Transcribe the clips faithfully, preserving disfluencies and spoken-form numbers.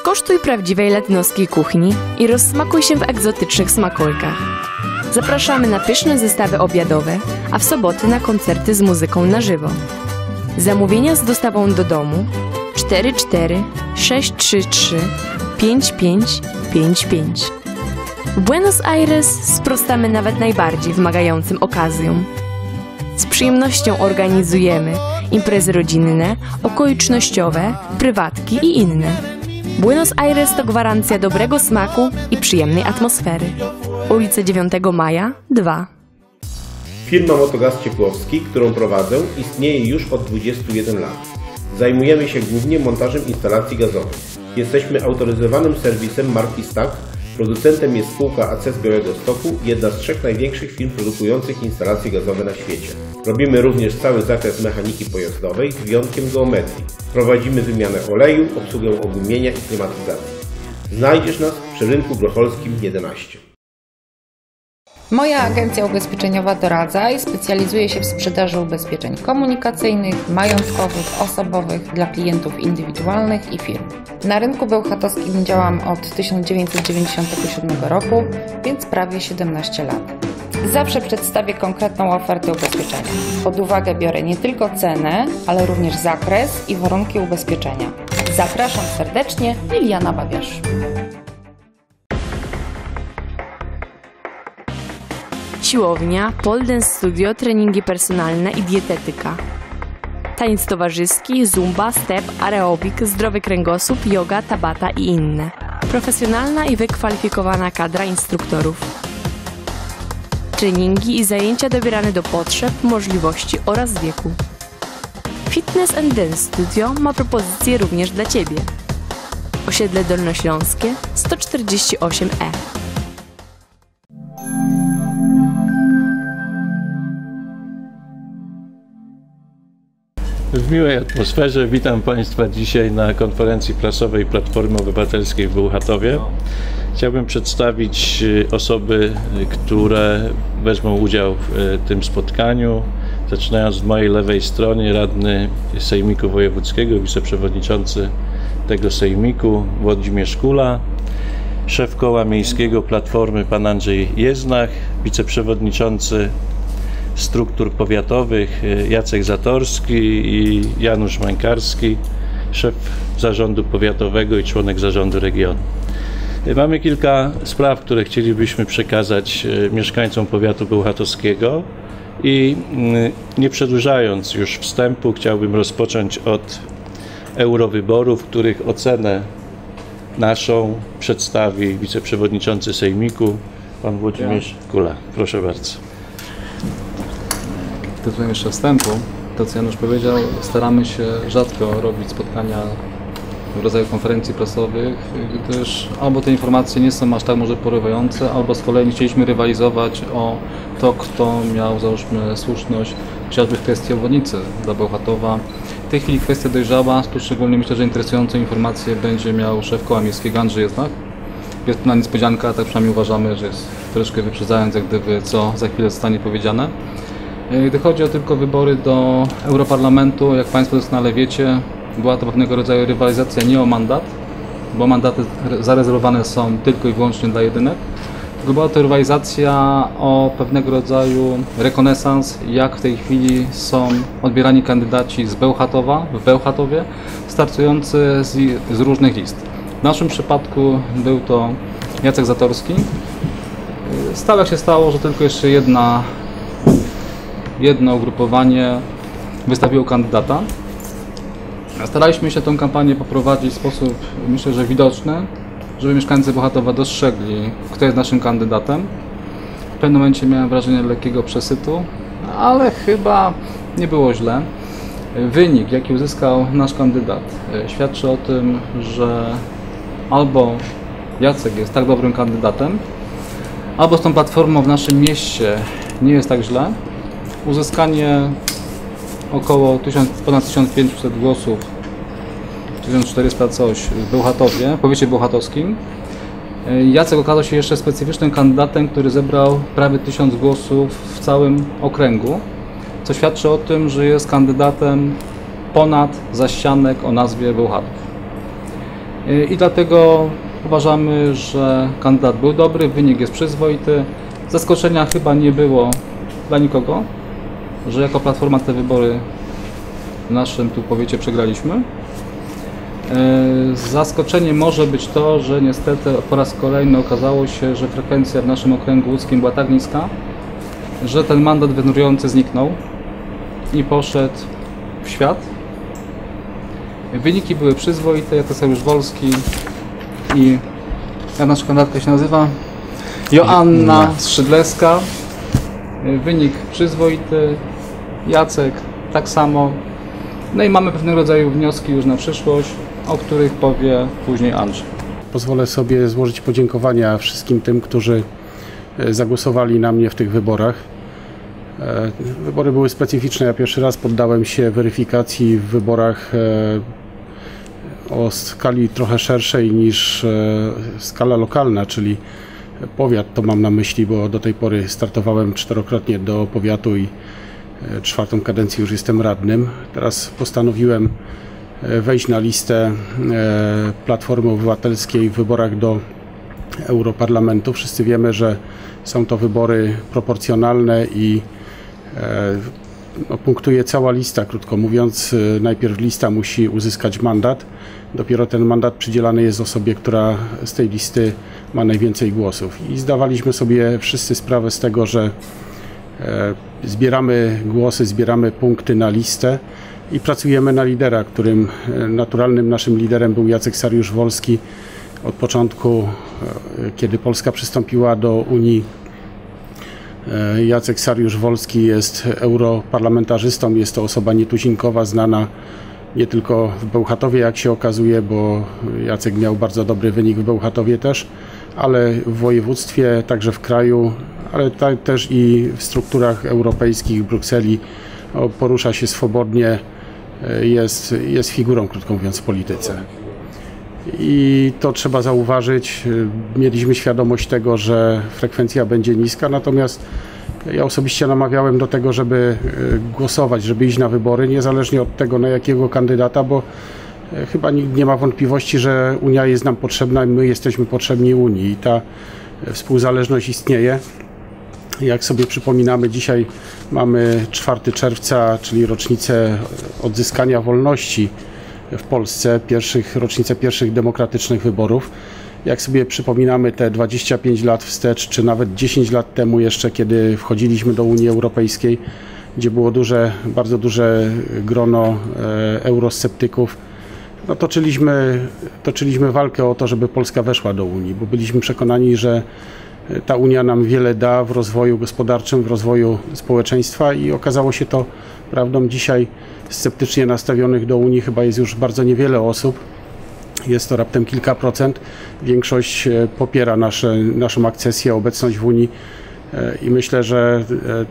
Skosztuj prawdziwej latynoskiej kuchni i rozsmakuj się w egzotycznych smakolkach. Zapraszamy na pyszne zestawy obiadowe, a w soboty na koncerty z muzyką na żywo. Zamówienia z dostawą do domu cztery cztery sześć trzy trzy pięć pięć pięć pięć. W Buenos Aires sprostamy nawet najbardziej wymagającym okazjom. Z przyjemnością organizujemy imprezy rodzinne, okolicznościowe, prywatki i inne. Buenos Aires to gwarancja dobrego smaku i przyjemnej atmosfery. Ulica dziewiątego Maja, dwa. Firma Motogaz Ciepłowski, którą prowadzę, istnieje już od dwudziestu jeden lat. Zajmujemy się głównie montażem instalacji gazowych. Jesteśmy autoryzowanym serwisem marki Stack. Producentem jest spółka A C z Białegostoku, jedna z trzech największych firm produkujących instalacje gazowe na świecie. Robimy również cały zakres mechaniki pojazdowej z wyjątkiem geometrii. Prowadzimy wymianę oleju, obsługę ogumienia i klimatyzacji. Znajdziesz nas przy rynku Grocholskim jedenaście. Moja agencja ubezpieczeniowa doradza i specjalizuje się w sprzedaży ubezpieczeń komunikacyjnych, majątkowych, osobowych dla klientów indywidualnych i firm. Na rynku bełchatowskim działam od tysiąc dziewięćset dziewięćdziesiątego siódmego roku, więc prawie siedemnaście lat. Zawsze przedstawię konkretną ofertę ubezpieczenia. Pod uwagę biorę nie tylko cenę, ale również zakres i warunki ubezpieczenia. Zapraszam serdecznie, Liliana Babiarz. Siłownia, pole dance studio, treningi personalne i dietetyka. Taniec towarzyski, zumba, step, aerobik, zdrowy kręgosłup, yoga, tabata i inne. Profesjonalna i wykwalifikowana kadra instruktorów. Treningi i zajęcia dobierane do potrzeb, możliwości oraz wieku. Fitness and Dance Studio ma propozycje również dla Ciebie. Osiedle Dolnośląskie sto czterdzieści osiem E. W miłej atmosferze witam Państwa dzisiaj na konferencji prasowej Platformy Obywatelskiej w Bełchatowie. Chciałbym przedstawić osoby, które wezmą udział w tym spotkaniu. Zaczynając od mojej lewej strony, radny Sejmiku Wojewódzkiego, wiceprzewodniczący tego Sejmiku Włodzimierz Kula, szef Koła Miejskiego Platformy pan Andrzej Jeznach, wiceprzewodniczący struktur powiatowych Jacek Zatorski i Janusz Mańkarski, szef zarządu powiatowego i członek zarządu regionu. Mamy kilka spraw, które chcielibyśmy przekazać mieszkańcom powiatu bełchatowskiego i nie przedłużając już wstępu, chciałbym rozpocząć od eurowyborów, których ocenę naszą przedstawi wiceprzewodniczący Sejmiku pan Włodzimierz Kula. Proszę bardzo. Tytułem jeszcze wstępu, to co Janusz powiedział, staramy się rzadko robić spotkania w rodzaju konferencji prasowych, gdyż albo te informacje nie są aż tak może porywające, albo z kolei nie chcieliśmy rywalizować o to, kto miał, załóżmy, słuszność, chociażby w kwestii obwodnicy dla Bełchatowa. W tej chwili kwestia dojrzała, tu szczególnie myślę, że interesującą informację będzie miał szef Koła Miejskiego Andrzej Jeznach. Jest to niespodzianka, tak przynajmniej uważamy, że jest troszkę wyprzedzając, jak gdyby, co za chwilę zostanie powiedziane. Gdy chodzi o tylko wybory do Europarlamentu, jak Państwo doskonale wiecie, była to pewnego rodzaju rywalizacja nie o mandat, bo mandaty zarezerwowane są tylko i wyłącznie dla jedynek, tylko była to rywalizacja o pewnego rodzaju rekonesans, jak w tej chwili są odbierani kandydaci z Bełchatowa, w Bełchatowie, startujący z, z różnych list. W naszym przypadku był to Jacek Zatorski. Stało jak się stało, że tylko jeszcze jedna jedno ugrupowanie wystawiło kandydata. Staraliśmy się tę kampanię poprowadzić w sposób, myślę, że widoczny, żeby mieszkańcy Bełchatowa dostrzegli, kto jest naszym kandydatem. W pewnym momencie miałem wrażenie lekkiego przesytu, ale chyba nie było źle. Wynik, jaki uzyskał nasz kandydat, świadczy o tym, że albo Jacek jest tak dobrym kandydatem, albo z tą platformą w naszym mieście nie jest tak źle. Uzyskanie około ponad tysiąc pięćset głosów, tysiąc czterysta coś w Bełchatowie, w powiecie bełchatowskim. Jacek okazał się jeszcze specyficznym kandydatem, który zebrał prawie tysiąc głosów w całym okręgu, co świadczy o tym, że jest kandydatem ponad zaścianek o nazwie Bełchatów. I dlatego uważamy, że kandydat był dobry, wynik jest przyzwoity. Zaskoczenia chyba nie było dla nikogo, że jako Platforma te wybory w naszym tu powiecie przegraliśmy. Zaskoczeniem może być to, że niestety po raz kolejny okazało się, że frekwencja w naszym okręgu łódzkim była tak niska, że ten mandat wędrujący zniknął i poszedł w świat. Wyniki były przyzwoite, jak to Sariusz Wolski i jak nasza kandydatka się nazywa? Joanna Skrzydlewska. Wynik przyzwoity, Jacek tak samo. No i mamy pewnego rodzaju wnioski już na przyszłość, o których powie później Andrzej. Pozwolę sobie złożyć podziękowania wszystkim tym, którzy zagłosowali na mnie w tych wyborach. Wybory były specyficzne. Ja pierwszy raz poddałem się weryfikacji w wyborach o skali trochę szerszej niż skala lokalna, czyli powiat, to mam na myśli, bo do tej pory startowałem czterokrotnie do powiatu i czwartą kadencję już jestem radnym. Teraz postanowiłem wejść na listę Platformy Obywatelskiej w wyborach do Europarlamentu. Wszyscy wiemy, że są to wybory proporcjonalne i no, punktuje cała lista, krótko mówiąc. Najpierw lista musi uzyskać mandat, dopiero ten mandat przydzielany jest osobie, która z tej listy ma najwięcej głosów. I zdawaliśmy sobie wszyscy sprawę z tego, że zbieramy głosy, zbieramy punkty na listę i pracujemy na lidera, którym naturalnym naszym liderem był Jacek Sariusz-Wolski. Od początku, kiedy Polska przystąpiła do Unii, Jacek Sariusz-Wolski jest europarlamentarzystą, jest to osoba nietuzinkowa, znana nie tylko w Bełchatowie, jak się okazuje, bo Jacek miał bardzo dobry wynik w Bełchatowie też, ale w województwie, także w kraju, ale tak też i w strukturach europejskich, w Brukseli porusza się swobodnie, jest, jest figurą, krótko mówiąc, w polityce. I to trzeba zauważyć. Mieliśmy świadomość tego, że frekwencja będzie niska, natomiast ja osobiście namawiałem do tego, żeby głosować, żeby iść na wybory, niezależnie od tego, na jakiego kandydata, bo chyba nikt nie ma wątpliwości, że Unia jest nam potrzebna i my jesteśmy potrzebni Unii i ta współzależność istnieje. Jak sobie przypominamy, dzisiaj mamy czwartego czerwca, czyli rocznicę odzyskania wolności w Polsce, pierwszych, rocznicę pierwszych demokratycznych wyborów. Jak sobie przypominamy te dwadzieścia pięć lat wstecz, czy nawet dziesięć lat temu jeszcze, kiedy wchodziliśmy do Unii Europejskiej, gdzie było duże, bardzo duże grono e, eurosceptyków, no toczyliśmy, toczyliśmy walkę o to, żeby Polska weszła do Unii, bo byliśmy przekonani, że ta Unia nam wiele da w rozwoju gospodarczym, w rozwoju społeczeństwa i okazało się to prawdą. Dzisiaj sceptycznie nastawionych do Unii chyba jest już bardzo niewiele osób. Jest to raptem kilka procent. Większość popiera nasze, naszą akcesję, obecność w Unii i myślę, że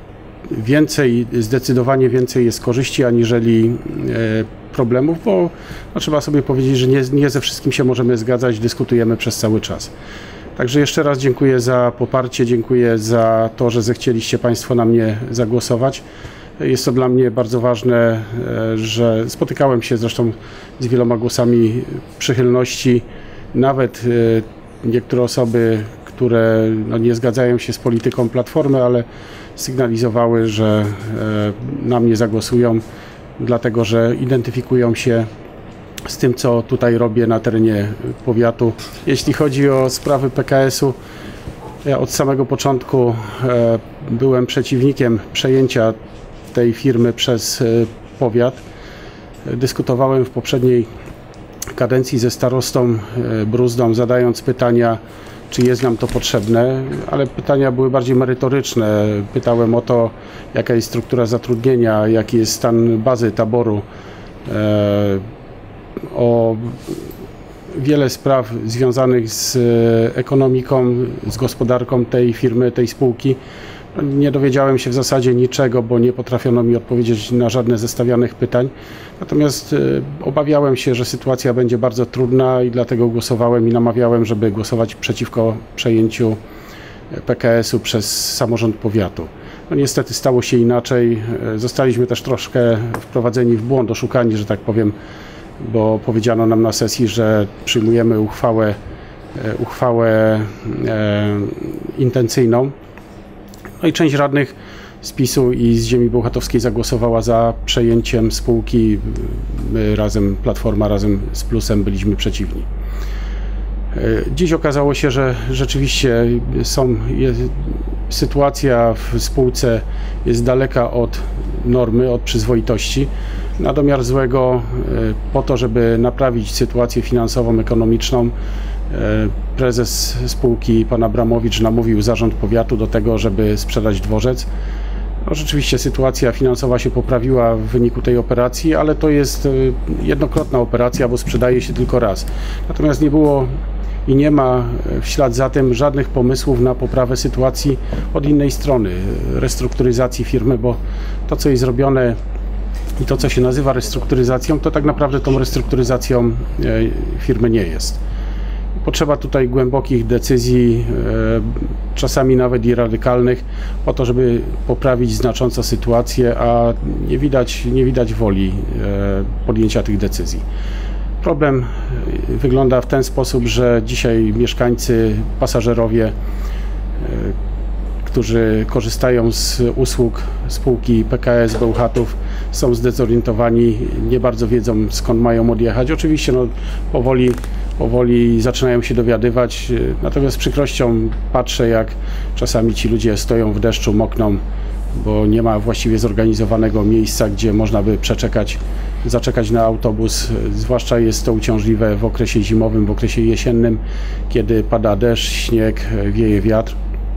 więcej, zdecydowanie więcej jest korzyści aniżeli problemów, bo no, trzeba sobie powiedzieć, że nie, nie ze wszystkim się możemy zgadzać, dyskutujemy przez cały czas. Także jeszcze raz dziękuję za poparcie, dziękuję za to, że zechcieliście Państwo na mnie zagłosować. Jest to dla mnie bardzo ważne, że spotykałem się zresztą z wieloma głosami przychylności. Nawet niektóre osoby, które no, nie zgadzają się z polityką Platformy, ale sygnalizowały, że na mnie zagłosują, dlatego że identyfikują się z tym, co tutaj robię na terenie powiatu. Jeśli chodzi o sprawy P K S u, ja od samego początku e, byłem przeciwnikiem przejęcia tej firmy przez e, powiat. Dyskutowałem w poprzedniej kadencji ze starostą e, Bruzdą, zadając pytania, czy jest nam to potrzebne, ale pytania były bardziej merytoryczne. Pytałem o to, jaka jest struktura zatrudnienia, jaki jest stan bazy taboru, e, o wiele spraw związanych z ekonomiką, z gospodarką tej firmy, tej spółki. Nie dowiedziałem się w zasadzie niczego, bo nie potrafiono mi odpowiedzieć na żadne ze stawianych pytań. Natomiast obawiałem się, że sytuacja będzie bardzo trudna i dlatego głosowałem i namawiałem, żeby głosować przeciwko przejęciu P K S u przez samorząd powiatu. No niestety stało się inaczej. Zostaliśmy też troszkę wprowadzeni w błąd, oszukani, że tak powiem, bo powiedziano nam na sesji, że przyjmujemy uchwałę, uchwałę e, intencyjną. No i część radnych z PiSu i z ziemi bełchatowskiej zagłosowała za przejęciem spółki. My razem, Platforma razem z Plusem byliśmy przeciwni. Dziś okazało się, że rzeczywiście są, jest, sytuacja w spółce jest daleka od normy, od przyzwoitości. Na domiar złego, po to, żeby naprawić sytuację finansową, ekonomiczną, prezes spółki, pan Abramowicz, namówił zarząd powiatu do tego, żeby sprzedać dworzec. No, rzeczywiście sytuacja finansowa się poprawiła w wyniku tej operacji, ale to jest jednokrotna operacja, bo sprzedaje się tylko raz. Natomiast nie było i nie ma w ślad za tym żadnych pomysłów na poprawę sytuacji od innej strony, restrukturyzacji firmy, bo to, co jest zrobione i to, co się nazywa restrukturyzacją, to tak naprawdę tą restrukturyzacją firmy nie jest. Potrzeba tutaj głębokich decyzji, czasami nawet i radykalnych, po to, żeby poprawić znacząco sytuację, a nie widać, nie widać woli podjęcia tych decyzji. Problem wygląda w ten sposób, że dzisiaj mieszkańcy, pasażerowie, którzy korzystają z usług spółki P K S Bełchatów, są zdezorientowani, nie bardzo wiedzą, skąd mają odjechać. Oczywiście no, powoli, powoli zaczynają się dowiadywać, natomiast z przykrością patrzę, jak czasami ci ludzie stoją w deszczu, mokną, bo nie ma właściwie zorganizowanego miejsca, gdzie można by przeczekać, zaczekać na autobus. Zwłaszcza jest to uciążliwe w okresie zimowym, w okresie jesiennym, kiedy pada deszcz, śnieg, wieje wiatr.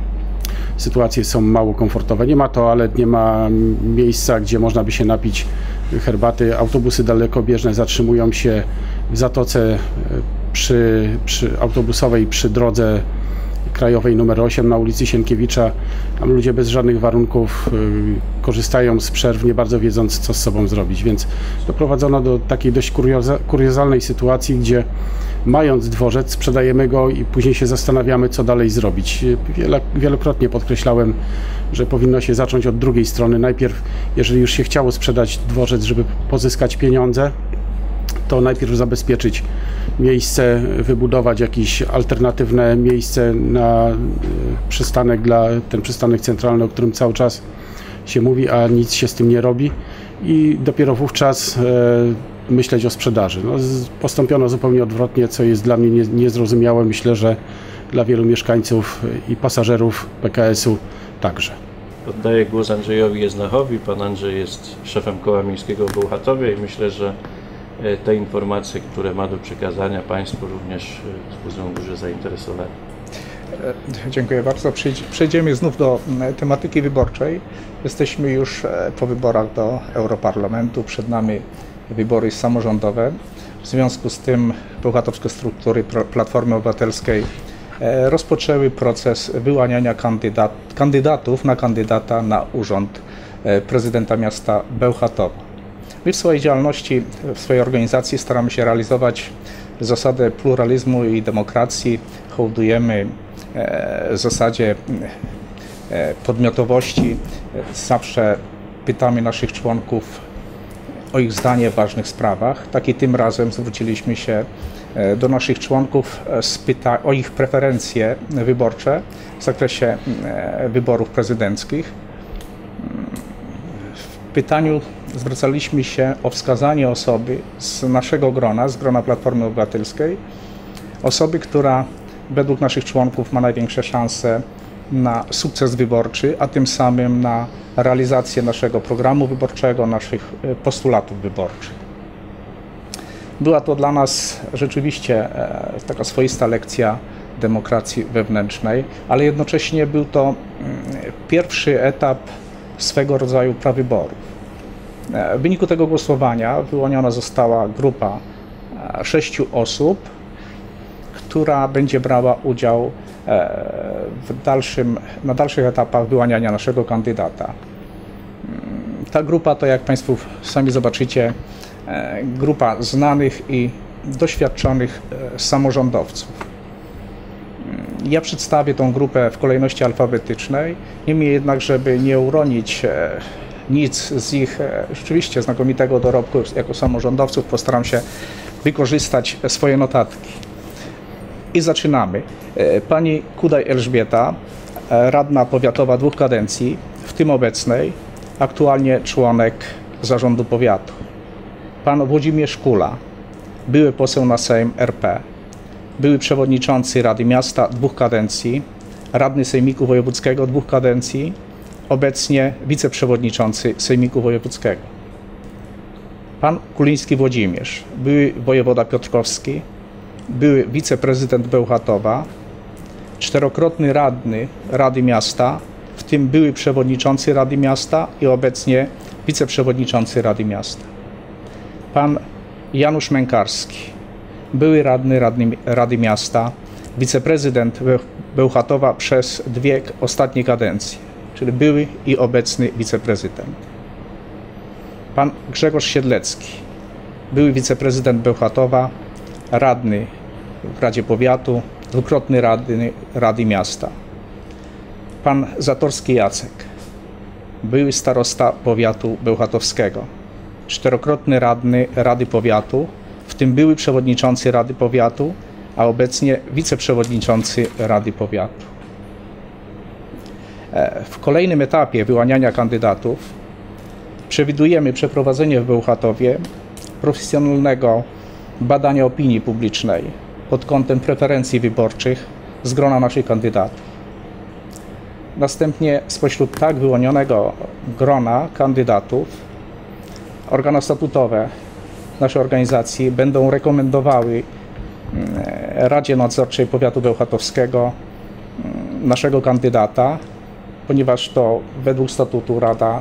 Sytuacje są mało komfortowe. Nie ma toalet, nie ma miejsca, gdzie można by się napić herbaty. Autobusy dalekobieżne zatrzymują się w zatoce przy, przy autobusowej przy drodze krajowej numer osiem na ulicy Sienkiewicza. Tam ludzie bez żadnych warunków korzystają z przerw, nie bardzo wiedząc, co z sobą zrobić. Więc doprowadzono do takiej dość kurioza, kuriozalnej sytuacji, gdzie mając dworzec, sprzedajemy go i później się zastanawiamy, co dalej zrobić. Wiele, wielokrotnie podkreślałem, że powinno się zacząć od drugiej strony. Najpierw, jeżeli już się chciało sprzedać dworzec, żeby pozyskać pieniądze, to najpierw zabezpieczyć miejsce, wybudować jakieś alternatywne miejsce na przystanek dla ten przystanek centralny, o którym cały czas się mówi, a nic się z tym nie robi, i dopiero wówczas e, myśleć o sprzedaży. No, postąpiono zupełnie odwrotnie, co jest dla mnie nie, niezrozumiałe. Myślę, że dla wielu mieszkańców i pasażerów P K S-u także. Oddaję głos Andrzejowi Jeznachowi. Pan Andrzej jest szefem Koła Miejskiego w Bełchatowie i myślę, że te informacje, które ma do przekazania Państwu, również wzbudzą duże zainteresowanie. Dziękuję bardzo. Przejdziemy znów do tematyki wyborczej. Jesteśmy już po wyborach do Europarlamentu. Przed nami wybory samorządowe. W związku z tym bełchatowskie struktury Platformy Obywatelskiej rozpoczęły proces wyłaniania kandydat, kandydatów na kandydata na urząd prezydenta miasta Bełchatowa. My w swojej działalności, w swojej organizacji staramy się realizować zasadę pluralizmu i demokracji. Hołdujemy e, zasadzie e, podmiotowości. Zawsze pytamy naszych członków o ich zdanie w ważnych sprawach. Tak i tym razem zwróciliśmy się do naszych członków z pyta- o ich preferencje wyborcze w zakresie e, wyborów prezydenckich. W pytaniu zwracaliśmy się o wskazanie osoby z naszego grona, z grona Platformy Obywatelskiej, osoby, która według naszych członków ma największe szanse na sukces wyborczy, a tym samym na realizację naszego programu wyborczego, naszych postulatów wyborczych. Była to dla nas rzeczywiście taka swoista lekcja demokracji wewnętrznej, ale jednocześnie był to pierwszy etap swego rodzaju prawyborów. W wyniku tego głosowania wyłoniona została grupa sześciu osób, która będzie brała udział w dalszym, na dalszych etapach wyłaniania naszego kandydata. Ta grupa to, jak Państwo sami zobaczycie, grupa znanych i doświadczonych samorządowców. Ja przedstawię tą grupę w kolejności alfabetycznej, niemniej jednak, żeby nie uronić nic z ich rzeczywiście znakomitego dorobku jako samorządowców. Postaram się wykorzystać swoje notatki. I zaczynamy. Pani Kudaj Elżbieta, radna powiatowa dwóch kadencji, w tym obecnej, aktualnie członek zarządu powiatu. Pan Włodzimierz Kula, były poseł na Sejm R P, były przewodniczący Rady Miasta dwóch kadencji, radny Sejmiku Wojewódzkiego dwóch kadencji, obecnie wiceprzewodniczący Sejmiku Wojewódzkiego. Pan Kuliński Włodzimierz, były wojewoda piotrkowski, były wiceprezydent Bełchatowa, czterokrotny radny Rady Miasta, w tym były przewodniczący Rady Miasta i obecnie wiceprzewodniczący Rady Miasta. Pan Janusz Mękarski, były radny Rady, Rady Miasta, wiceprezydent Bełchatowa przez dwie ostatnie kadencje, czyli były i obecny wiceprezydent. Pan Grzegorz Siedlecki, były wiceprezydent Bełchatowa, radny w Radzie Powiatu, dwukrotny radny Rady Miasta. Pan Zatorski Jacek, były starosta powiatu bełchatowskiego, czterokrotny radny Rady Powiatu, w tym były przewodniczący Rady Powiatu, a obecnie wiceprzewodniczący Rady Powiatu. W kolejnym etapie wyłaniania kandydatów przewidujemy przeprowadzenie w Bełchatowie profesjonalnego badania opinii publicznej pod kątem preferencji wyborczych z grona naszych kandydatów. Następnie spośród tak wyłonionego grona kandydatów organy statutowe naszej organizacji będą rekomendowały Radzie Nadzorczej Powiatu Bełchatowskiego naszego kandydata, ponieważ to według statutu Rada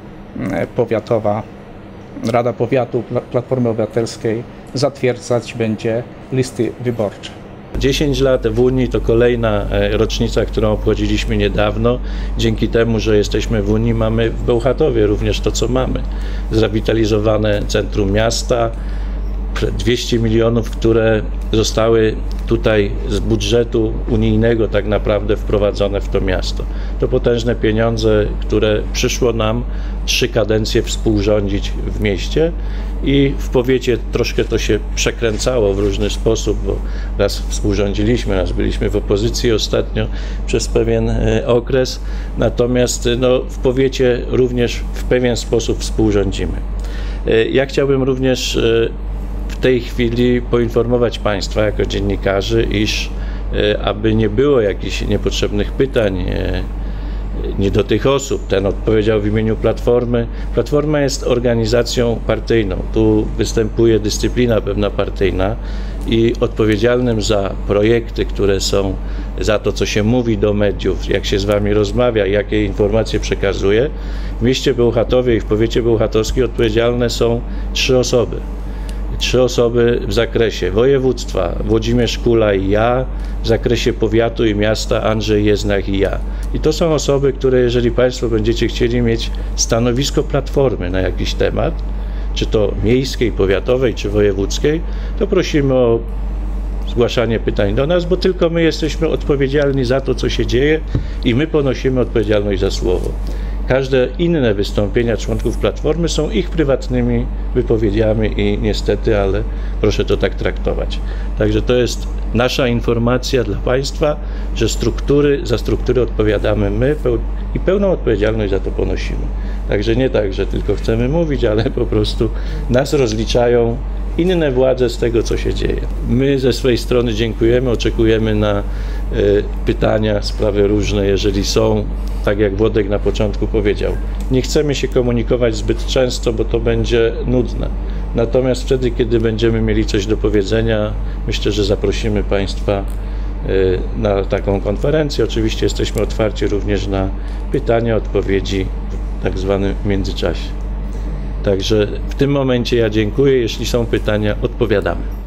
Powiatowa, Rada Powiatu Platformy Obywatelskiej zatwierdzać będzie listy wyborcze. dziesięć lat w Unii to kolejna rocznica, którą obchodziliśmy niedawno. Dzięki temu, że jesteśmy w Unii, mamy w Bełchatowie również to, co mamy. Zrewitalizowane centrum miasta, dwieście milionów, które zostały tutaj z budżetu unijnego tak naprawdę wprowadzone w to miasto. To potężne pieniądze, które przyszło nam trzy kadencje współrządzić w mieście i w powiecie troszkę to się przekręcało w różny sposób, bo raz współrządziliśmy, raz byliśmy w opozycji ostatnio przez pewien okres, natomiast no, w powiecie również w pewien sposób współrządzimy. Ja chciałbym również w tej chwili poinformować Państwa jako dziennikarzy, iż aby nie było jakichś niepotrzebnych pytań nie do tych osób, ten odpowiedział w imieniu Platformy. Platforma jest organizacją partyjną, tu występuje dyscyplina pewna partyjna i odpowiedzialnym za projekty, które są, za to, co się mówi do mediów, jak się z Wami rozmawia, jakie informacje przekazuje, w mieście Bełchatowie i w powiecie bełchatowskim odpowiedzialne są trzy osoby. Trzy osoby w zakresie województwa, Włodzimierz Kula i ja, w zakresie powiatu i miasta Andrzej Jeznach i ja. I to są osoby, które jeżeli Państwo będziecie chcieli mieć stanowisko Platformy na jakiś temat, czy to miejskiej, powiatowej, czy wojewódzkiej, to prosimy o zgłaszanie pytań do nas, bo tylko my jesteśmy odpowiedzialni za to, co się dzieje i my ponosimy odpowiedzialność za słowo. Każde inne wystąpienia członków Platformy są ich prywatnymi wypowiedziami i niestety, ale proszę to tak traktować. Także to jest nasza informacja dla Państwa, że struktury, za struktury odpowiadamy my i pełną odpowiedzialność za to ponosimy. Także nie tak, że tylko chcemy mówić, ale po prostu nas rozliczają inne władze z tego, co się dzieje. My ze swojej strony dziękujemy, oczekujemy na y, pytania, sprawy różne, jeżeli są, tak jak Włodek na początku powiedział. Nie chcemy się komunikować zbyt często, bo to będzie nudne. Natomiast wtedy, kiedy będziemy mieli coś do powiedzenia, myślę, że zaprosimy Państwa y, na taką konferencję. Oczywiście jesteśmy otwarci również na pytania, odpowiedzi w tak zwanym międzyczasie. Także w tym momencie ja dziękuję. Jeśli są pytania, odpowiadamy.